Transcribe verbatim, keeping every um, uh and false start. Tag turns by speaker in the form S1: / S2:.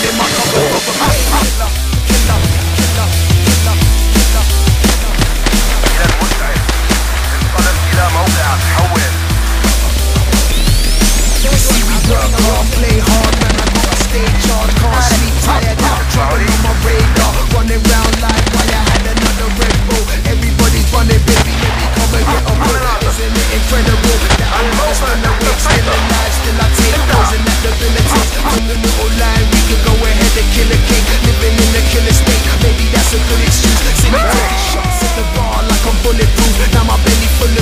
S1: in my cupboard of a killer, killer, killer, killer, killer, killer.
S2: إلى المشعل انطلق إلى موقع تحول.
S1: See we work hard, play hard, man, I gotta stay charged. Can't sleep, tired out, trouble on my radar. Running round like why I had another Red Bull. Everybody's running, baby, let me come and get a pull. Isn't it incredible that I'm just on the way, still alive, still I take thousand at the villages. From the middle line, we can go ahead and kill a king. Living in a killer state, maybe that's a good excuse. See me taking shots at the bar like I'm bulletproof. Now my belly full